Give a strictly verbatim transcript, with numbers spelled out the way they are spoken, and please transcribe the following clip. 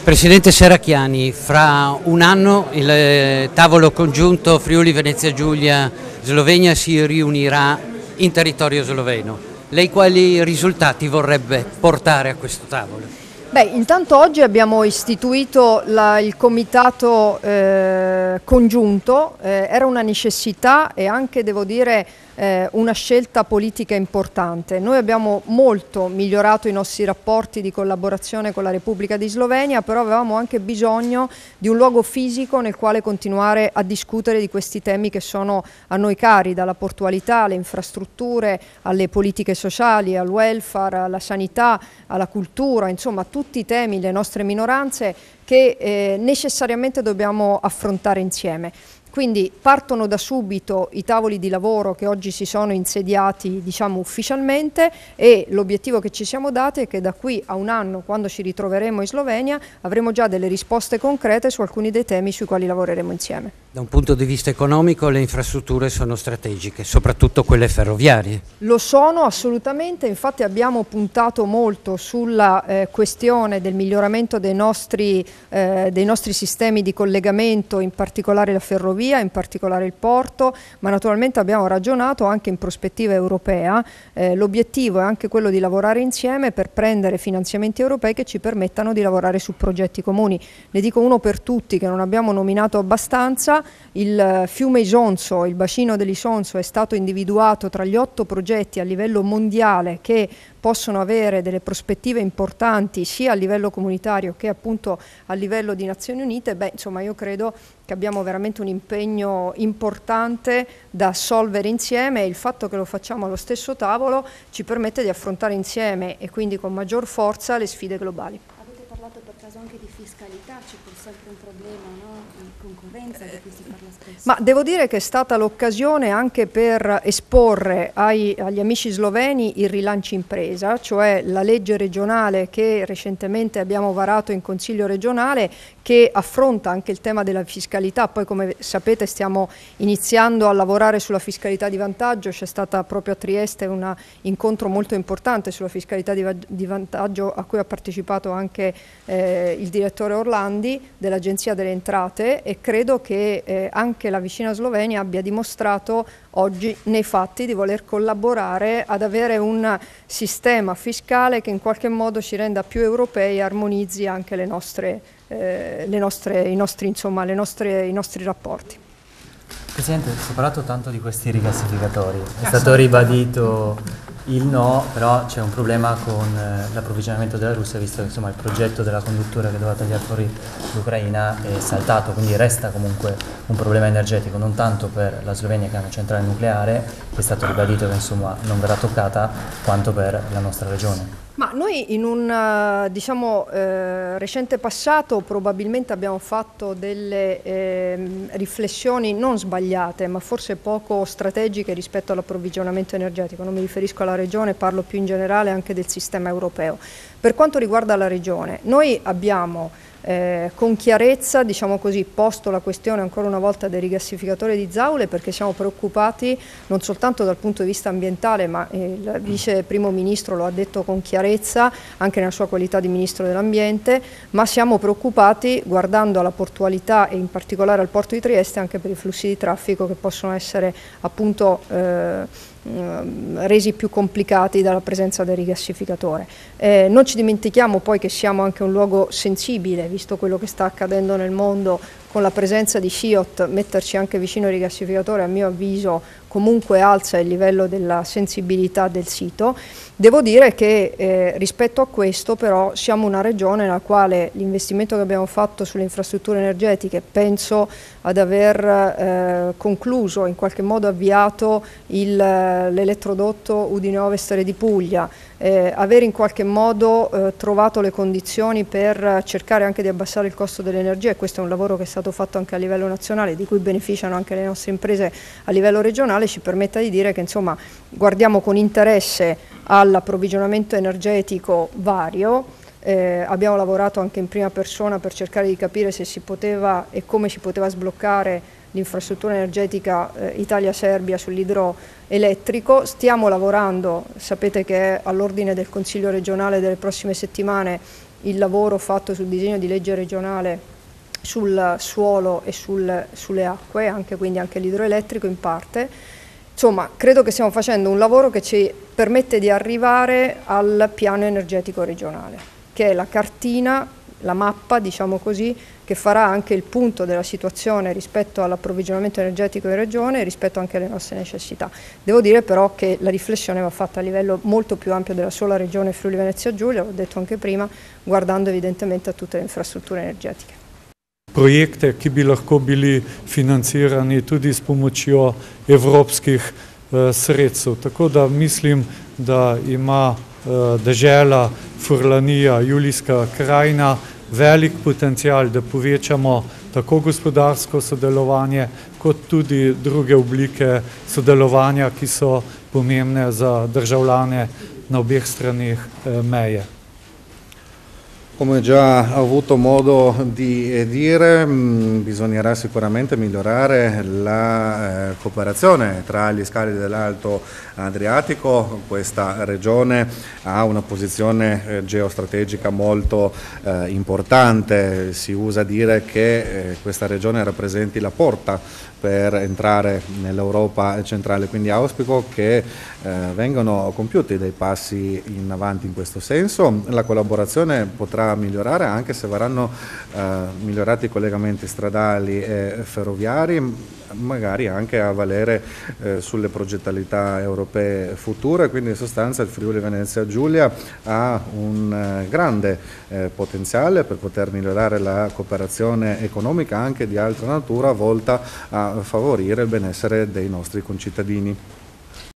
Presidente Serracchiani, fra un anno il eh, tavolo congiunto Friuli Venezia Giulia Slovenia si riunirà in territorio sloveno. Lei quali risultati vorrebbe portare a questo tavolo? Beh, intanto oggi abbiamo istituito la, il comitato eh, congiunto, eh, era una necessità e anche, devo dire, eh, una scelta politica importante. Noi abbiamo molto migliorato i nostri rapporti di collaborazione con la Repubblica di Slovenia, però avevamo anche bisogno di un luogo fisico nel quale continuare a discutere di questi temi che sono a noi cari, dalla portualità alle infrastrutture, alle politiche sociali, al welfare, alla sanità, alla cultura, insomma tutti i temi, le nostre minoranze che eh, necessariamente dobbiamo affrontare insieme. Quindi partono da subito i tavoli di lavoro che oggi si sono insediati, diciamo, ufficialmente, e l'obiettivo che ci siamo dati è che da qui a un anno, quando ci ritroveremo in Slovenia, avremo già delle risposte concrete su alcuni dei temi sui quali lavoreremo insieme. Da un punto di vista economico le infrastrutture sono strategiche, soprattutto quelle ferroviarie. Lo sono assolutamente, infatti abbiamo puntato molto sulla eh, questione del miglioramento dei nostri, eh, dei nostri sistemi di collegamento, in particolare la ferrovia, in particolare il porto, ma naturalmente abbiamo ragionato anche in prospettiva europea. Eh, l'obiettivo è anche quello di lavorare insieme per prendere finanziamenti europei che ci permettano di lavorare su progetti comuni. Ne dico uno per tutti che non abbiamo nominato abbastanza: il fiume Isonzo, il bacino dell'Isonzo è stato individuato tra gli otto progetti a livello mondiale che possono avere delle prospettive importanti sia a livello comunitario che appunto a livello di Nazioni Unite. Beh, insomma, io credo che abbiamo veramente un impegno importante da assolvere insieme, e il fatto che lo facciamo allo stesso tavolo ci permette di affrontare insieme e quindi con maggior forza le sfide globali. Avete parlato per caso anche di fiscalità? C'è pur sempre un problema, no? Di concorrenza di cui si parla spesso. Ma devo dire che è stata l'occasione anche per esporre ai, agli amici sloveni il rilancio impresa, cioè la legge regionale che recentemente abbiamo varato in Consiglio regionale, che affronta anche il tema della fiscalità. Poi, come sapete, stiamo iniziando a lavorare sulla fiscalità di vantaggio. C'è stata proprio a Trieste un incontro molto importante sulla fiscalità di, di vantaggio a cui ha partecipato anche eh, il direttore Orlandi dell'Agenzia delle Entrate, e credo che eh, anche la vicina Slovenia abbia dimostrato oggi nei fatti di voler collaborare ad avere un sistema fiscale che in qualche modo ci renda più europei e armonizzi anche le nostre, eh, le nostre, i, nostri, insomma, le nostre, i nostri rapporti. Presidente, si è parlato tanto di questi rigassificatori, è stato ribadito il no, però c'è un problema con eh, l'approvvigionamento della Russia, visto che insomma, il progetto della conduttura che doveva tagliare fuori l'Ucraina è saltato, quindi resta comunque un problema energetico, non tanto per la Slovenia che ha una centrale nucleare, che è stato ribadito che insomma, non verrà toccata, quanto per la nostra regione. Ma noi in un diciamo, eh, recente passato probabilmente abbiamo fatto delle eh, riflessioni non sbagliate, ma forse poco strategiche rispetto all'approvvigionamento energetico. Non mi riferisco alla regione, parlo più in generale anche del sistema europeo. Per quanto riguarda la regione, noi abbiamo Eh, con chiarezza, diciamo così, posto la questione ancora una volta del rigassificatore di Zaule, perché siamo preoccupati non soltanto dal punto di vista ambientale, ma eh, il vice primo ministro lo ha detto con chiarezza anche nella sua qualità di ministro dell'ambiente, ma siamo preoccupati guardando alla portualità e in particolare al porto di Trieste anche per i flussi di traffico che possono essere appunto eh, resi più complicati dalla presenza del rigassificatore. Eh, non ci dimentichiamo poi che siamo anche un luogo sensibile, visto quello che sta accadendo nel mondo con la presenza di Chiot. Metterci anche vicino al rigassificatore, a mio avviso, comunque alza il livello della sensibilità del sito. Devo dire che eh, rispetto a questo però siamo una regione nella quale l'investimento che abbiamo fatto sulle infrastrutture energetiche, penso ad aver eh, concluso, in qualche modo avviato l'elettrodotto Udine Ovest di Puglia, eh, aver in qualche modo eh, trovato le condizioni per cercare anche di abbassare il costo dell'energia, e questo è un lavoro che è stato fatto anche a livello nazionale, di cui beneficiano anche le nostre imprese a livello regionale, ci permetta di dire che insomma guardiamo con interesse all'approvvigionamento energetico vario. Eh, abbiamo lavorato anche in prima persona per cercare di capire se si poteva e come si poteva sbloccare l'infrastruttura energetica eh, Italia-Serbia sull'idroelettrico. Stiamo lavorando, sapete che è all'ordine del Consiglio regionale delle prossime settimane il lavoro fatto sul disegno di legge regionale sul suolo e sul, sulle acque, anche, quindi anche l'idroelettrico in parte. Insomma, credo che stiamo facendo un lavoro che ci permette di arrivare al piano energetico regionale, che è la cartina, la mappa, diciamo così, che farà anche il punto della situazione rispetto all'approvvigionamento energetico in regione e rispetto anche alle nostre necessità. Devo dire però che la riflessione va fatta a livello molto più ampio della sola regione Friuli Venezia Giulia, l'ho detto anche prima, guardando evidentemente a tutte le infrastrutture energetiche. Projekte, ki bi lahko bili financirani tudi s pomočjo evropskih eh, sredstev. Tako da mislim, da ima eh, dežela Furlanija, Julijska krajina velik potencial, da povečamo tako gospodarsko sodelovanje, kot tudi druge oblike sodelovanja, ki so pomembne za državljane na obeh straneh eh, meje. Come già ho avuto modo di dire, mh, bisognerà sicuramente migliorare la eh, cooperazione tra gli scali dell'Alto Adriatico. Questa regione ha una posizione eh, geostrategica molto eh, importante. Si usa dire che eh, questa regione rappresenti la porta per entrare nell'Europa centrale, quindi auspico che eh, vengano compiuti dei passi in avanti in questo senso. La collaborazione potrà migliorare anche se verranno eh, migliorati i collegamenti stradali e ferroviari, magari anche a valere eh, sulle progettalità europee future, quindi in sostanza il Friuli Venezia Giulia ha un eh, grande eh, potenziale per poter migliorare la cooperazione economica anche di altra natura volta a favorire il benessere dei nostri concittadini.